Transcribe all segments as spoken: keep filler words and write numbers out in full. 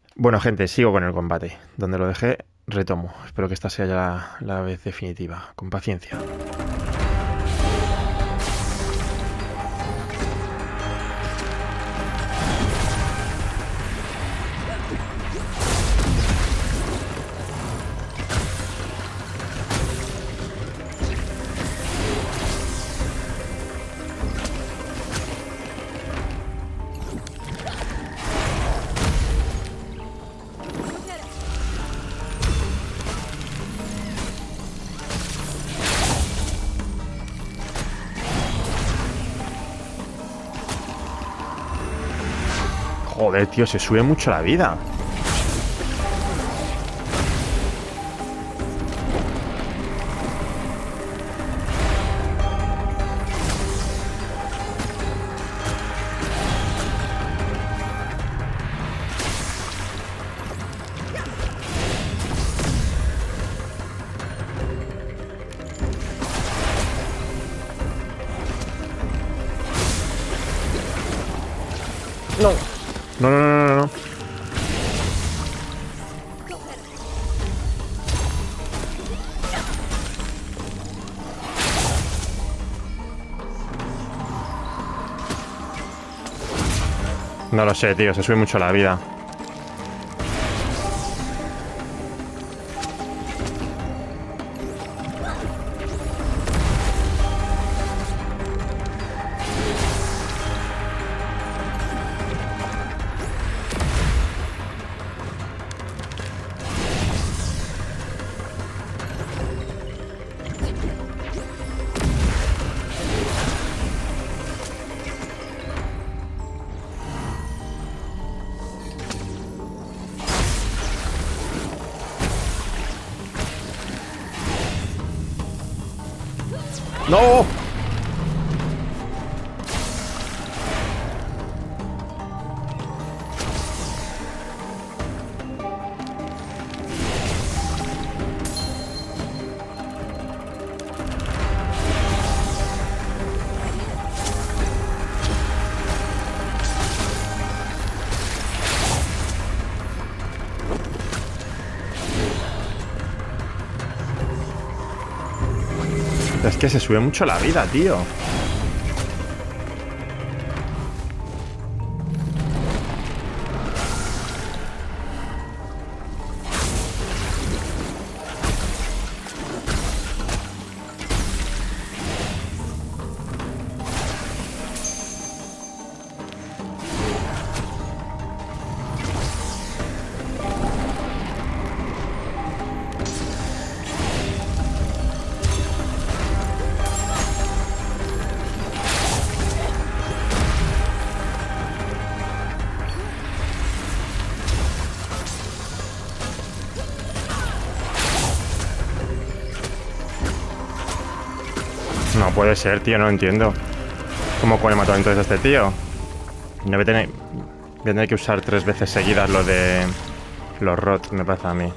Bueno, gente, sigo con el combate. Donde lo dejé, retomo. Espero que esta sea ya la, la vez definitiva. Con paciencia. Joder, tío, se sube mucho la vida. No. No, no, no, no, no. No lo sé, tío, se sube mucho la vida. ¡No! Es que se sube mucho la vida, tío. No puede ser, tío, no entiendo. ¿Cómo puede matar entonces a este tío? No voy a tener, voy a tener que usar tres veces seguidas lo de los rots, me pasa a mí.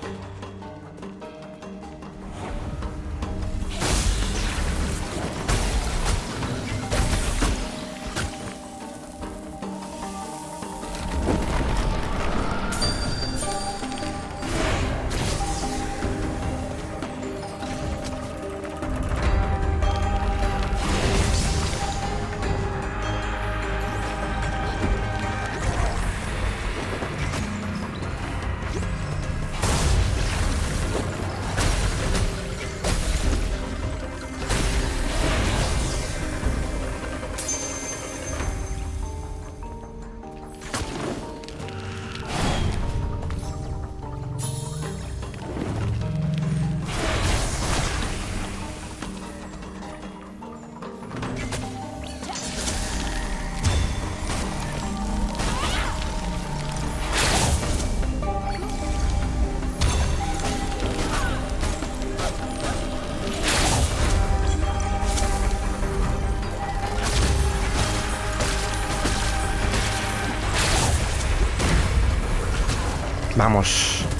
Vamos.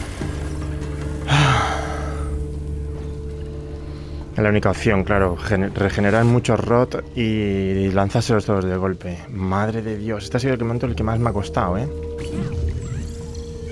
Es la única opción, claro. Gen regenerar muchos rot y lanzárselos todos de golpe. Madre de Dios. Este ha sido el momento el que más me ha costado, ¿eh?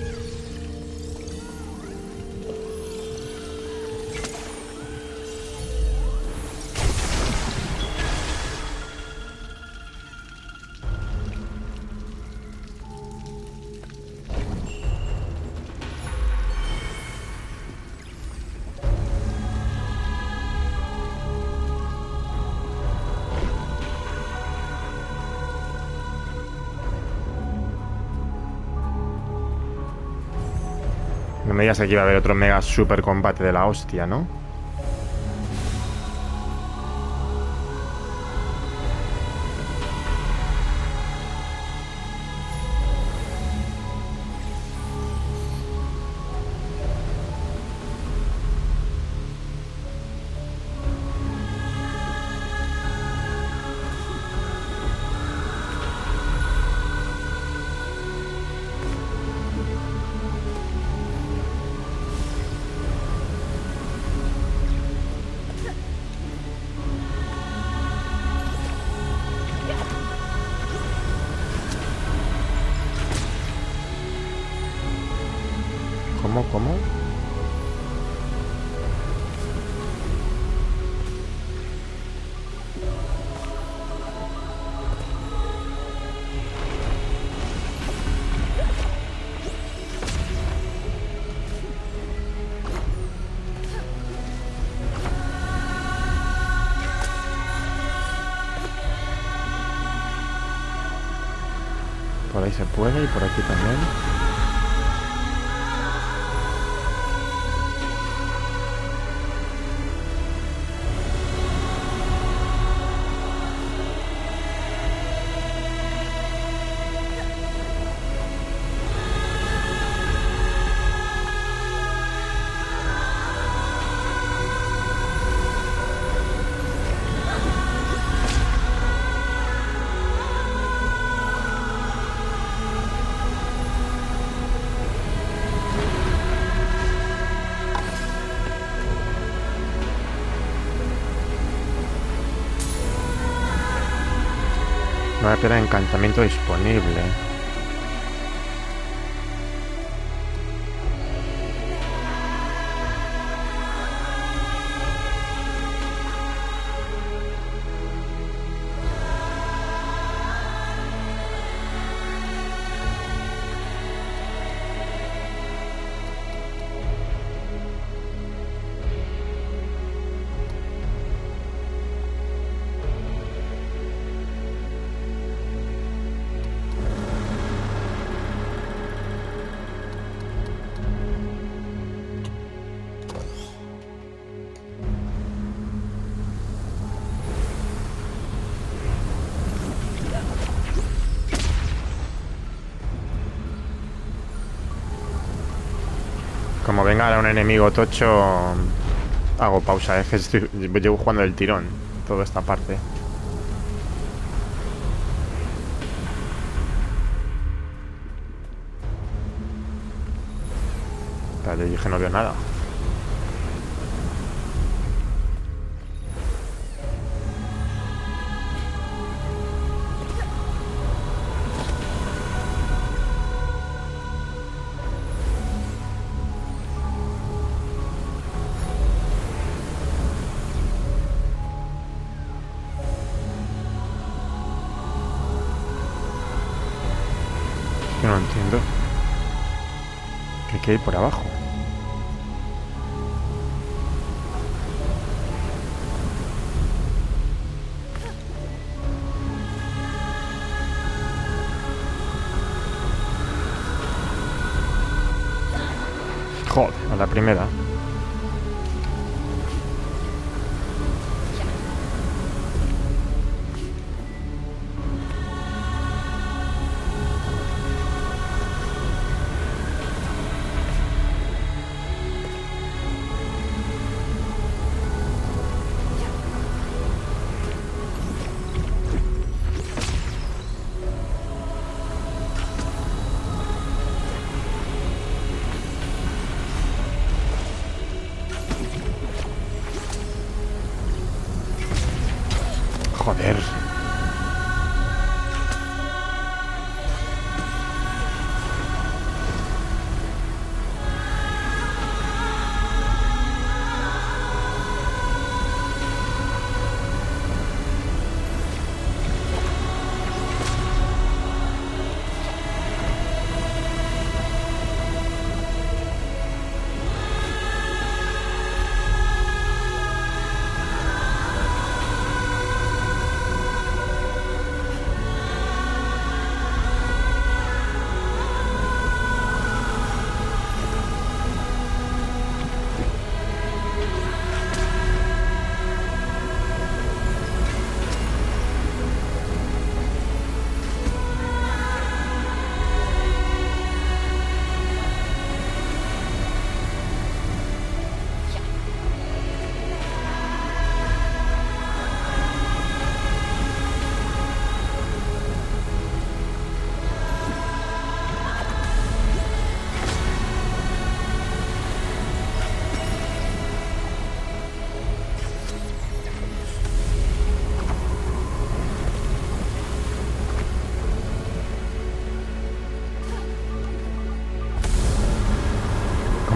No me digas que aquí va a haber otro mega super combate de la hostia, ¿no? ¿Cómo? ¿Cómo? Por ahí se puede y por aquí también. No hay piedra de encantamiento disponible. Como venga ahora un enemigo tocho, hago pausa, es que estoy, llevo jugando del tirón toda esta parte. Espérate, dije no veo nada. Yo no entiendo. ¿Qué hay por abajo? Joder, a la primera.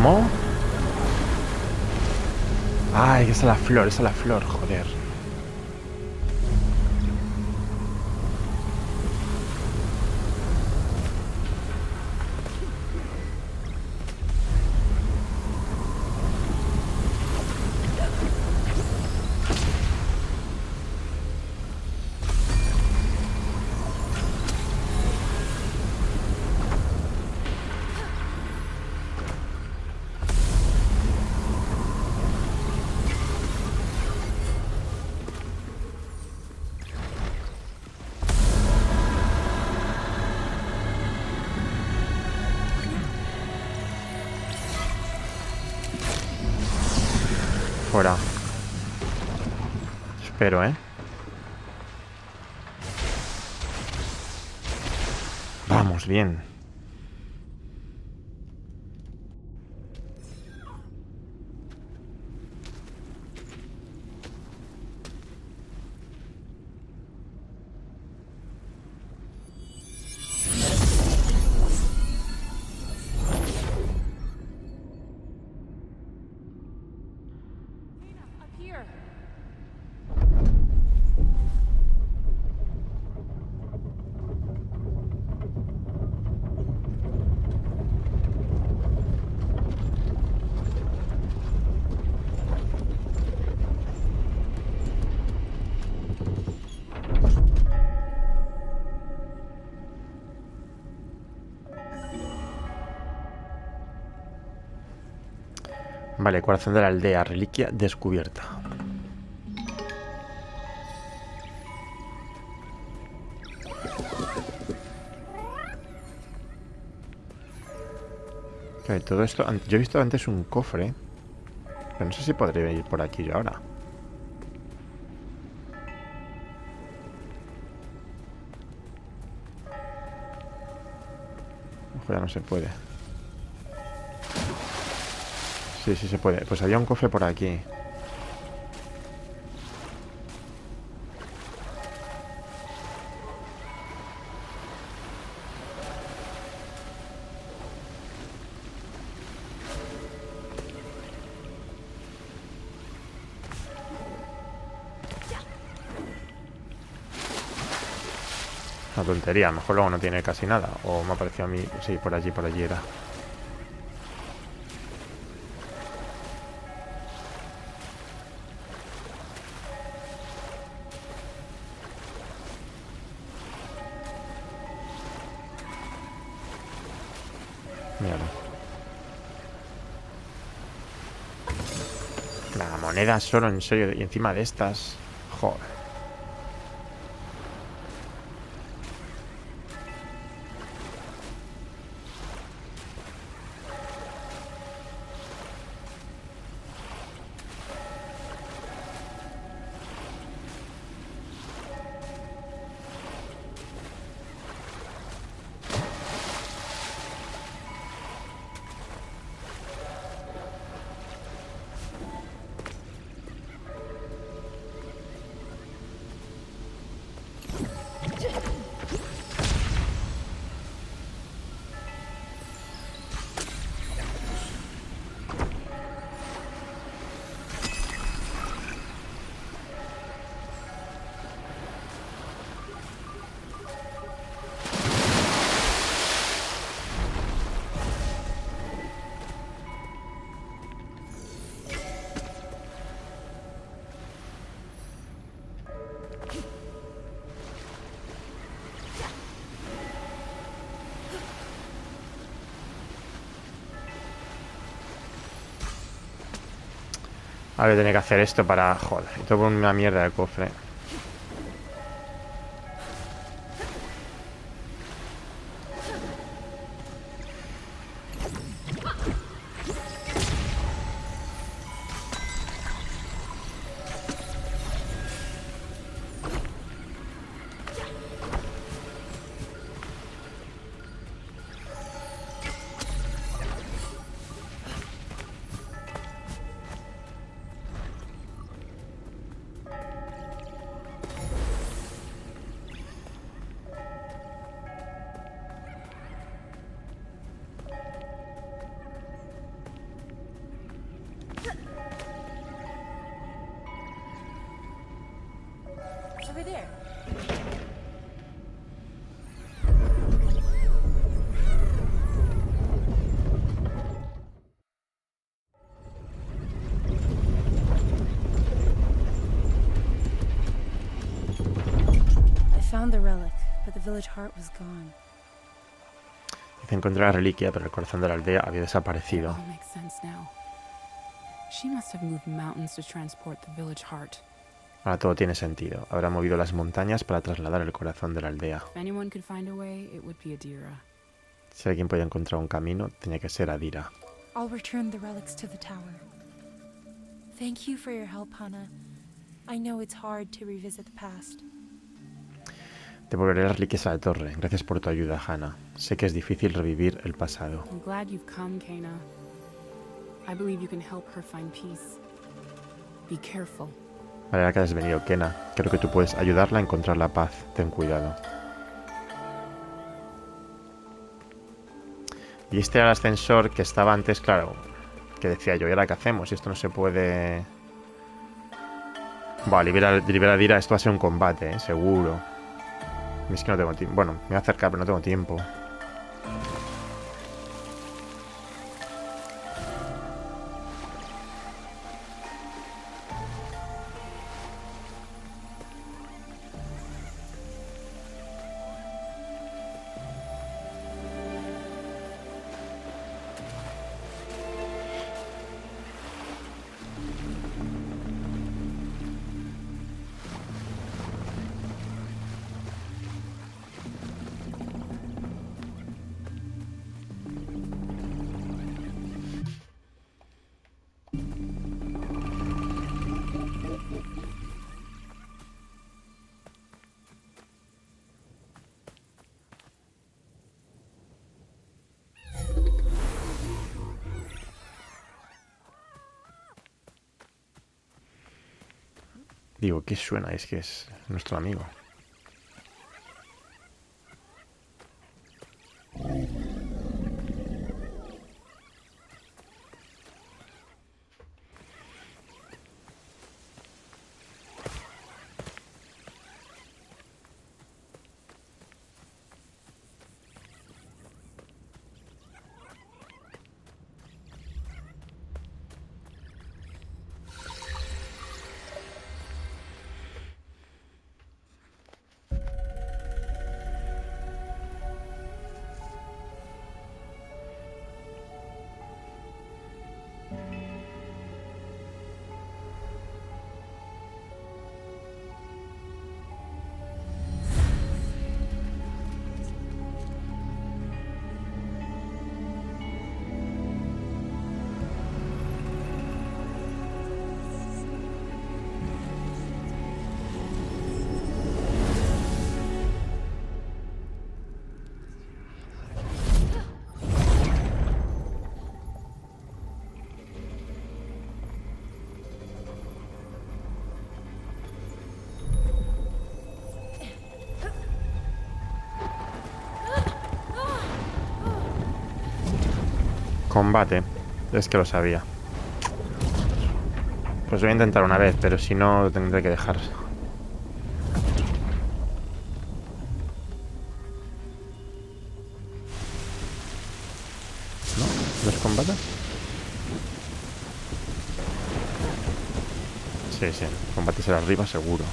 ¿Cómo? Ay, esa es la flor, esa es la flor, joder. Fuera. Espero, ¿eh? Vamos, bien. Vale, corazón de la aldea, reliquia descubierta. Okay, todo esto... Yo he visto antes un cofre, pero no sé si podré ir por aquí yo ahora. Ojo, ya no se puede. Sí, sí se puede. Pues había un cofre por aquí. Una tontería, a lo mejor luego no tiene casi nada. O me ha parecido a mí... Sí, por allí, por allí era. Míralo. La moneda solo, en serio. Y encima de estas... Joder. A ver, tenía que hacer esto para... Joder, esto con una mierda de cofre. found the relic, but the village heart was gone. Dice, encontré la reliquia, pero el corazón de la aldea había desaparecido. All makes sense now. She must have moved mountains to transport the village heart. Ahora todo tiene sentido. Habrá movido las montañas para trasladar el corazón de la aldea. If anyone could find a way, it would be Adira. Si alguien podía encontrar un camino, tenía que ser Adira. I'll return the relics to the tower. Thank you for your help, Hannah. I know it's hard to revisit the past. Devolveré las reliquias a la torre. Gracias por tu ayuda, Hannah. Sé que es difícil revivir el pasado. I'm glad you've come, Kena. I believe you can help her find peace. Be careful. Me alegra que hayas venido, Kena. Creo que tú puedes ayudarla a encontrar la paz. Ten cuidado. Y este era el ascensor que estaba antes, claro, que decía yo, ¿y ahora qué hacemos? Si esto no se puede... Vale, liberar, liberar a Adira, esto va a ser un combate, ¿eh? Seguro. Es que no tengo tiempo. Bueno, me voy a acercar, pero no tengo tiempo. Digo, ¿qué suena? Es que es nuestro amigo. Combate. Es que lo sabía. Pues voy a intentar una vez, pero si no tendré que dejar. ¿No? ¿No es combate? Sí, sí. Combate será arriba seguro.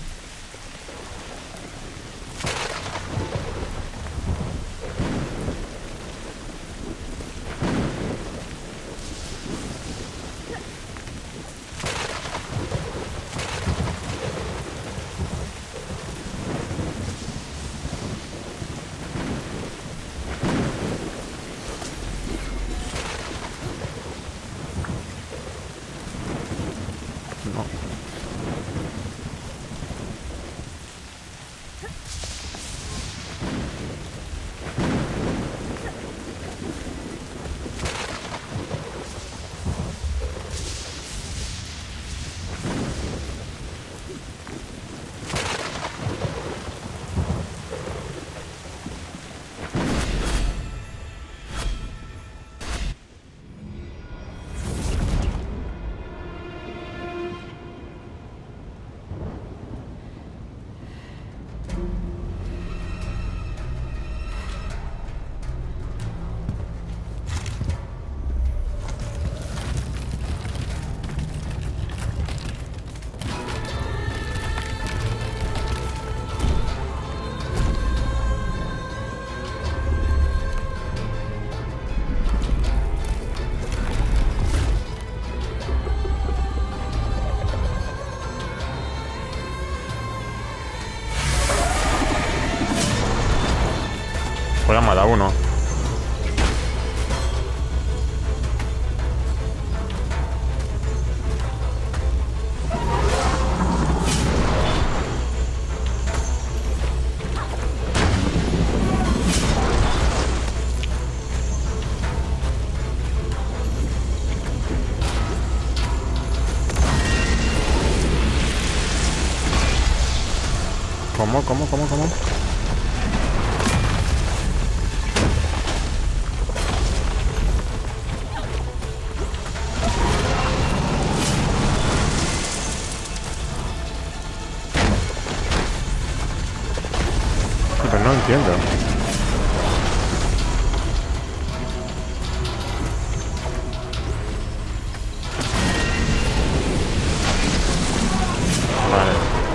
¿Cómo, cómo, cómo, cómo? Pero no entiendo. Vale.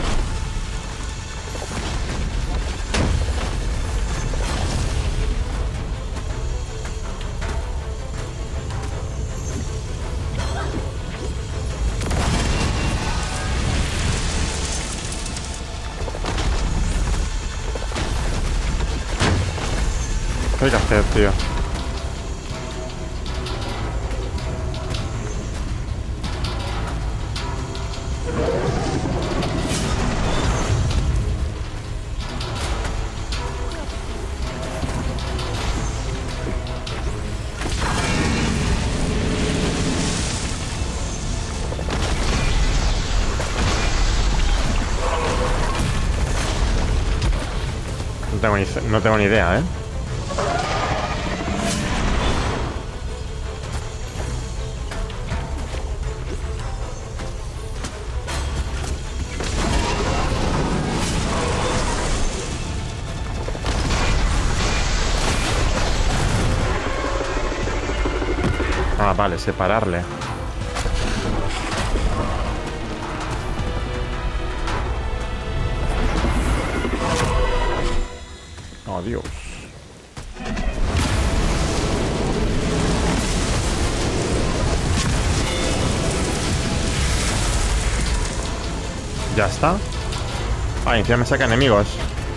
¿Qué hay que hacer, tío? No tengo ni, no tengo ni idea, ¿eh? Ah, vale, separarle. Oh, Dios. Ya está. Ah, encima me saca enemigos.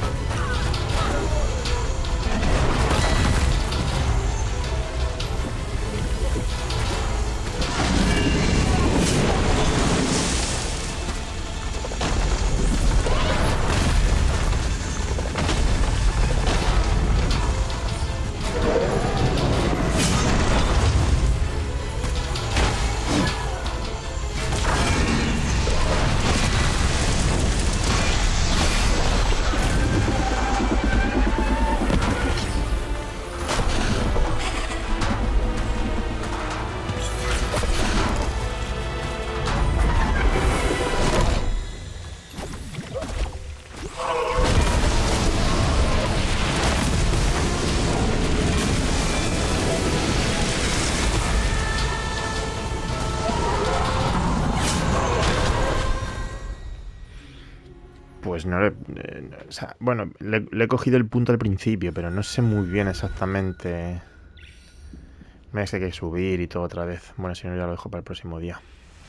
Pues no le... eh, o sea, bueno, le, le he cogido el punto al principio, pero no sé muy bien exactamente... Me hace que hay que subir y todo otra vez. Bueno, si no ya lo dejo para el próximo día.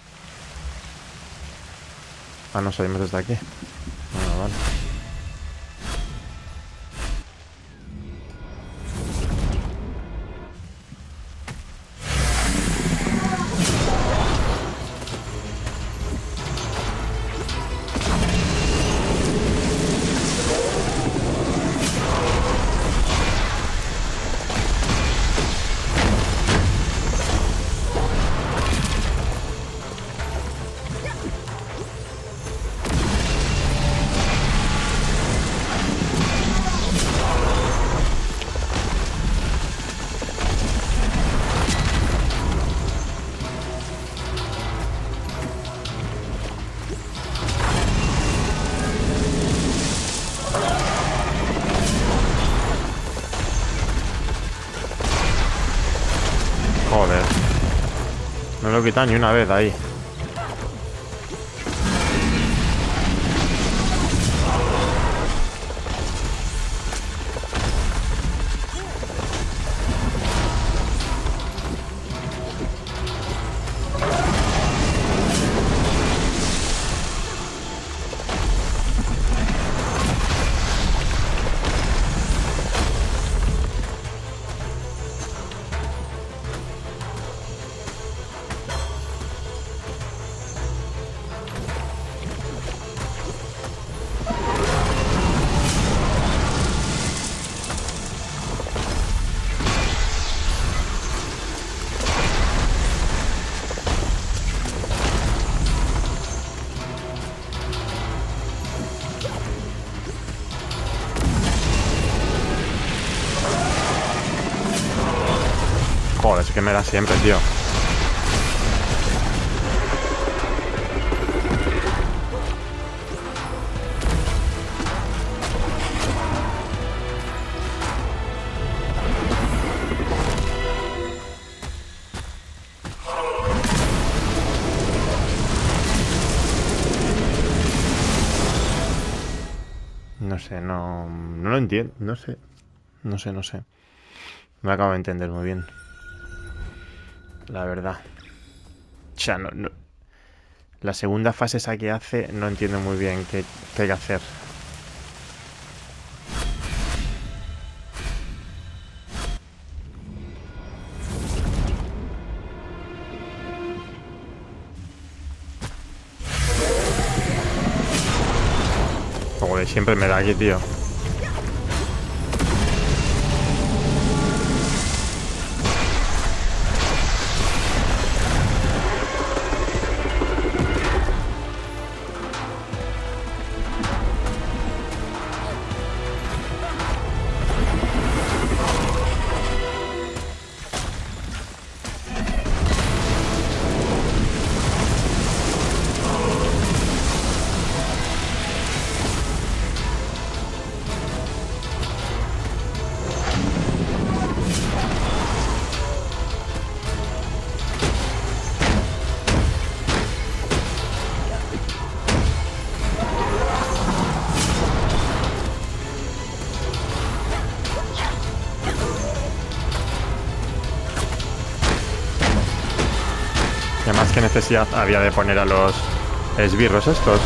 Ah, no, salimos desde aquí. Ah, vale. Joder. No lo he quitado ni una vez ahí. Joder, es que me da siempre, tío. No sé, no, no lo entiendo, no sé, no sé, no sé. No me acabo de entender muy bien. La verdad. O sea, no, no. La segunda fase esa que hace, no entiendo muy bien qué, qué hay que hacer. Joder, siempre me da aquí, tío. Además, ¿qué necesidad había de poner a los esbirros estos?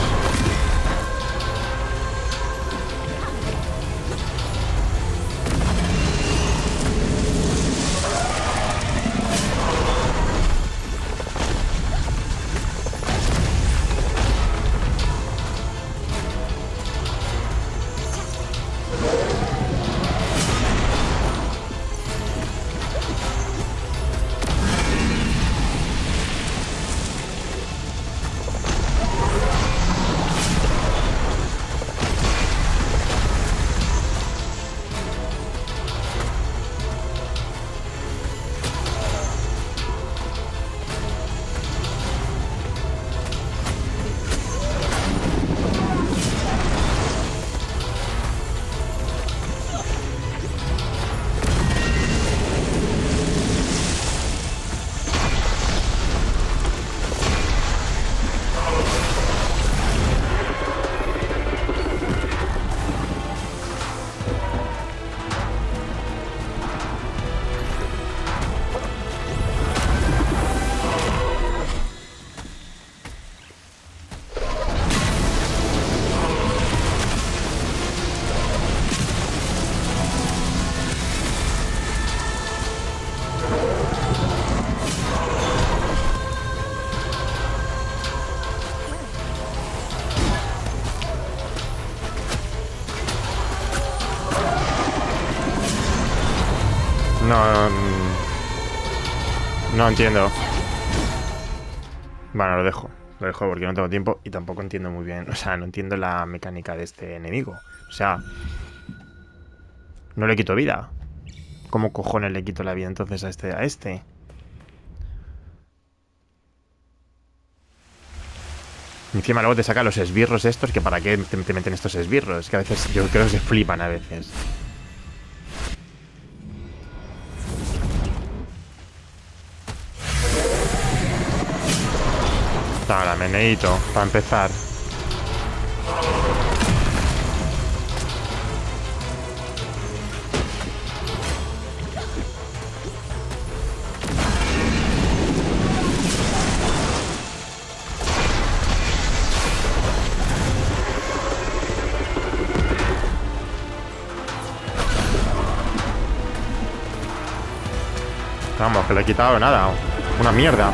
No, no entiendo. Bueno, lo dejo. Lo dejo porque no tengo tiempo y tampoco entiendo muy bien. O sea, no entiendo la mecánica de este enemigo. O sea, no le quito vida. ¿Cómo cojones le quito la vida entonces a este? A este? Encima luego te saca los esbirros estos, que para qué te, te meten estos esbirros, que a veces yo creo que se flipan a veces. Ahora, meneíto, para empezar. Vamos, que le he quitado nada. Una mierda.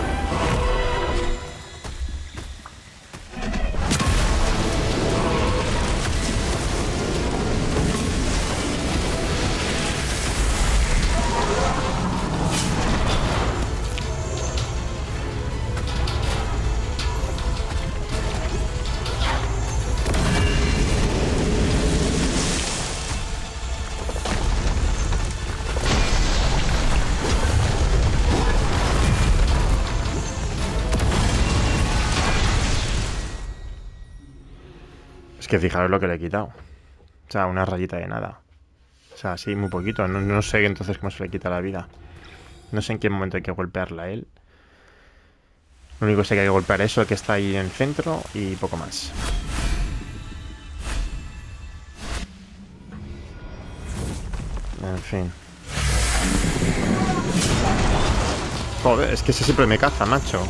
que fijaros lo que le he quitado. O sea, una rayita de nada. O sea, sí, muy poquito. No, no sé entonces cómo se le quita la vida. No sé en qué momento hay que golpearla a él. Lo único que sé que hay que golpear eso que está ahí en el centro y poco más. En fin. Joder, es que ese siempre me caza, macho.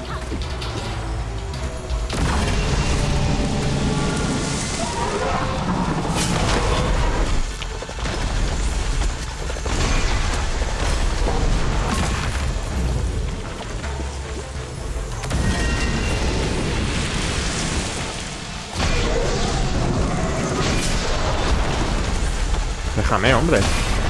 Déjame, hombre.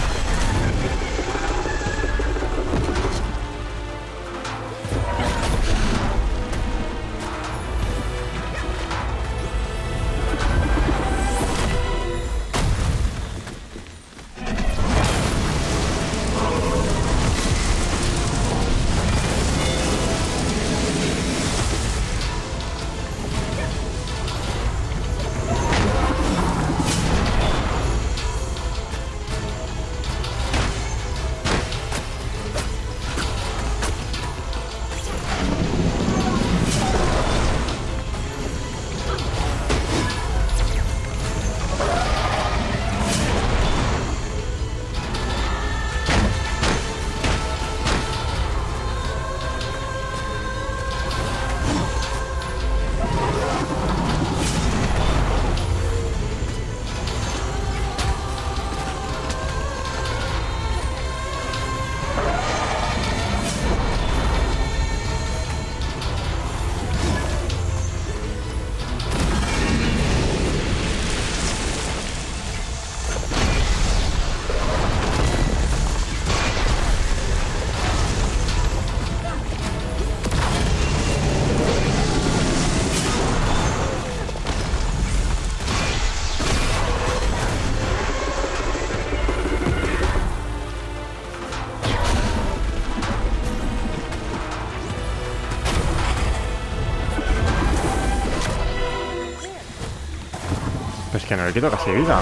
Pues que no le quito casi vida.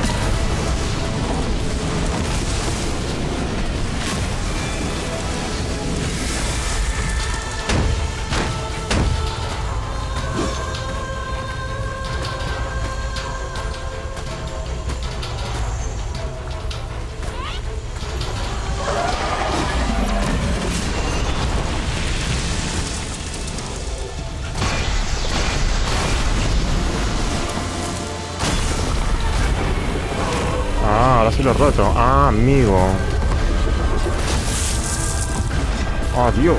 Ahora sí lo he roto. Ah, amigo. Adiós.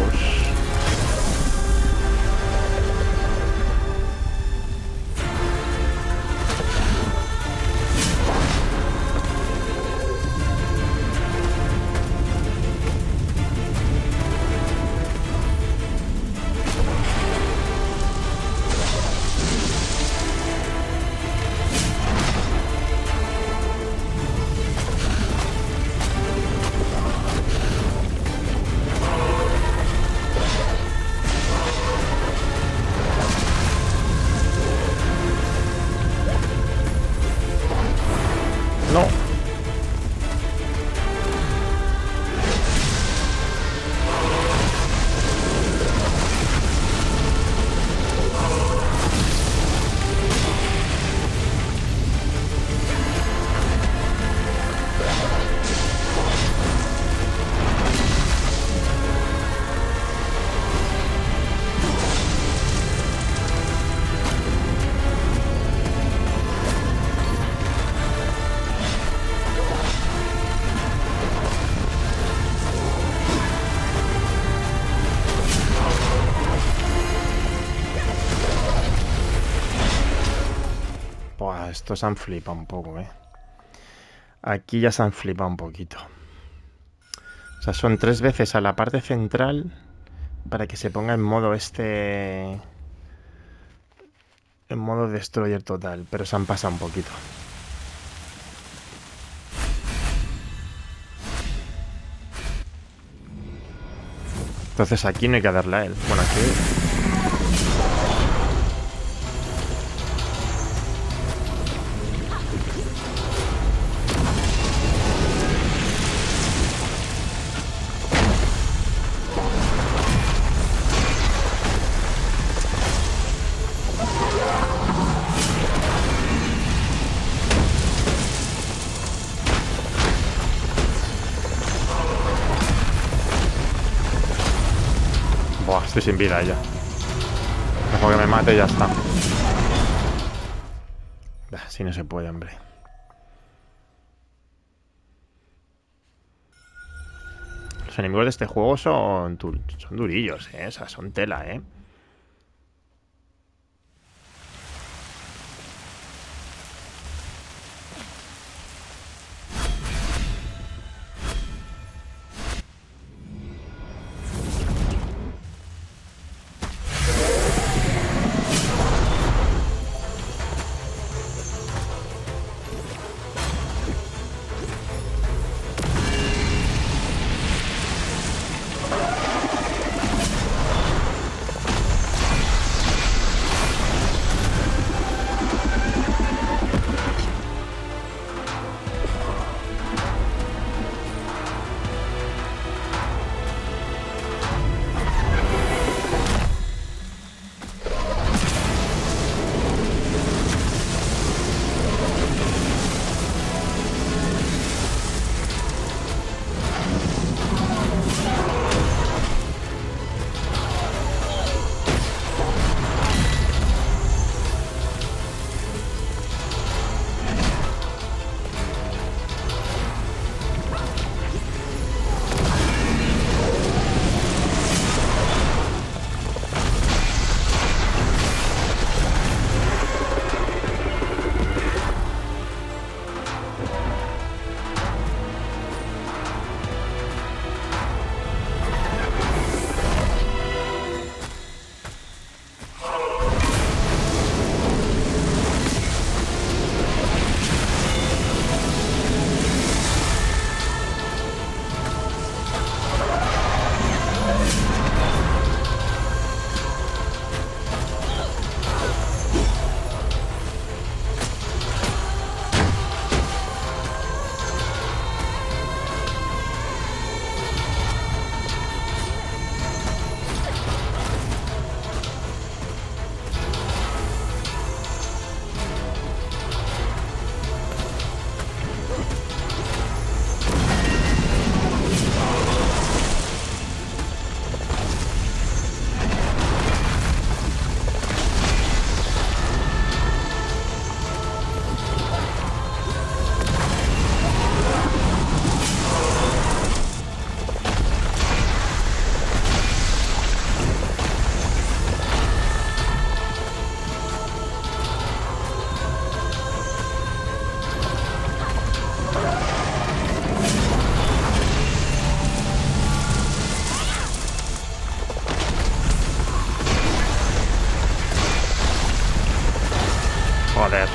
No. Buah, estos han flipado un poco, eh. Aquí ya se han flipado un poquito. O sea, son tres veces a la parte central para que se ponga en modo este... En modo destroyer total, pero se han pasado un poquito. Entonces aquí no hay que darle a él. Bueno, aquí... Buah, estoy sin vida ya. Mejor que me mate y ya está. Así no se puede, hombre. Los enemigos de este juego son, son durillos, ¿eh? O sea, son tela, ¿eh? Joder.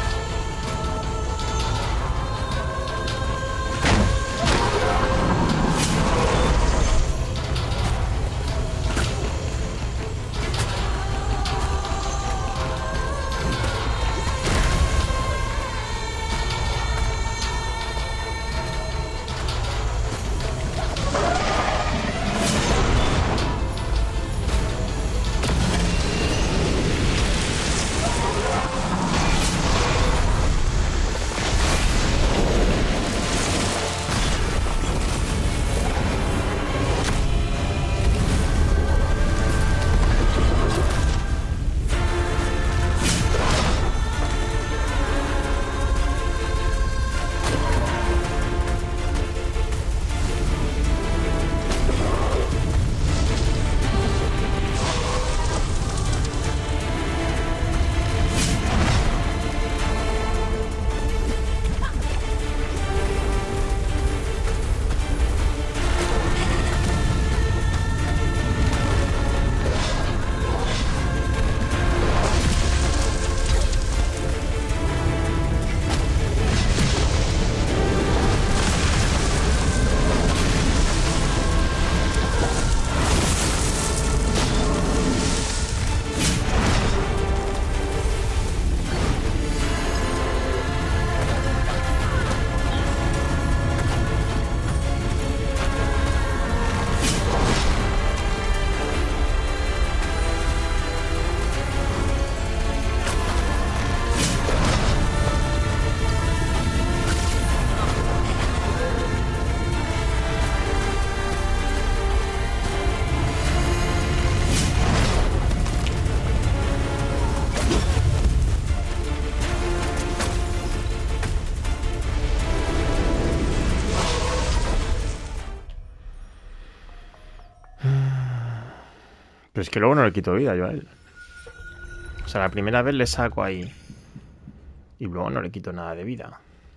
Pero es que luego no le quito vida yo a él. O sea, la primera vez le saco ahí. Y luego no le quito nada de vida.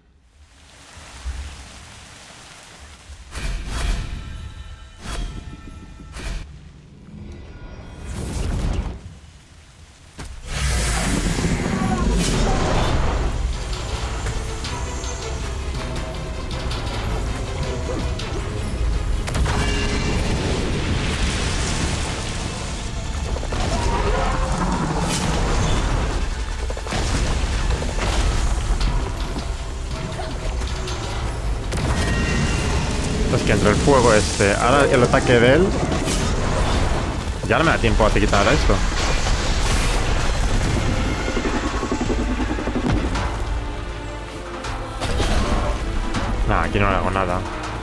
Es que entre el fuego este, ahora el ataque de él, ya no me da tiempo a quitar esto. Nah, aquí no le hago nada.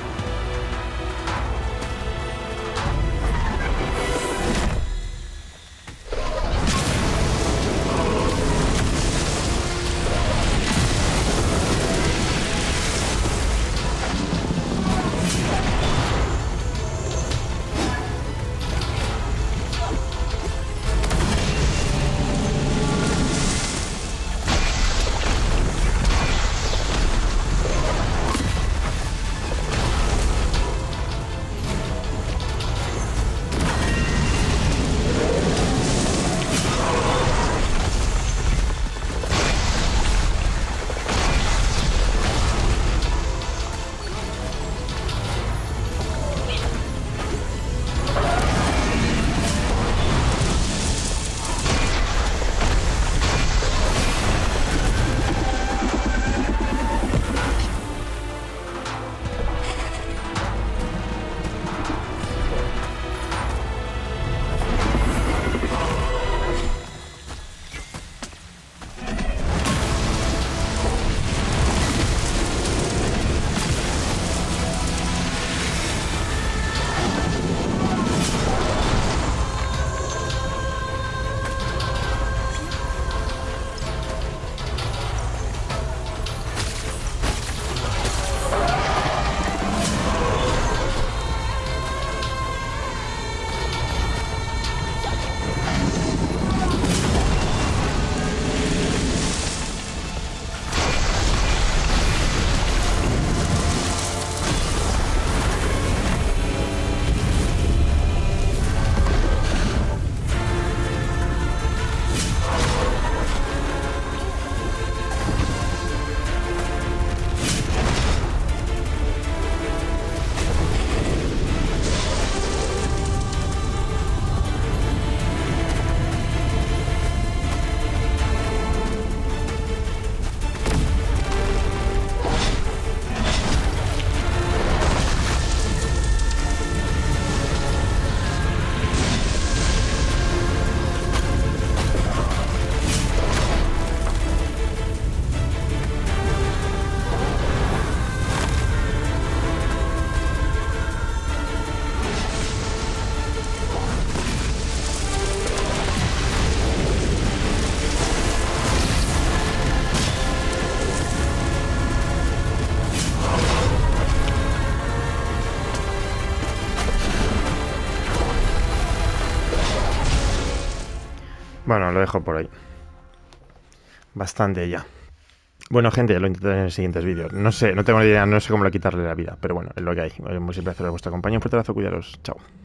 Bueno, lo dejo por ahí. Bastante ya. Bueno, gente, lo intentaré en los siguientes vídeos. No sé, no tengo ni idea, no sé cómo le quitarle la vida. Pero bueno, es lo que hay. Muy siempre hacer vuestra compañía. Un fuerte abrazo, cuidaros. Chao.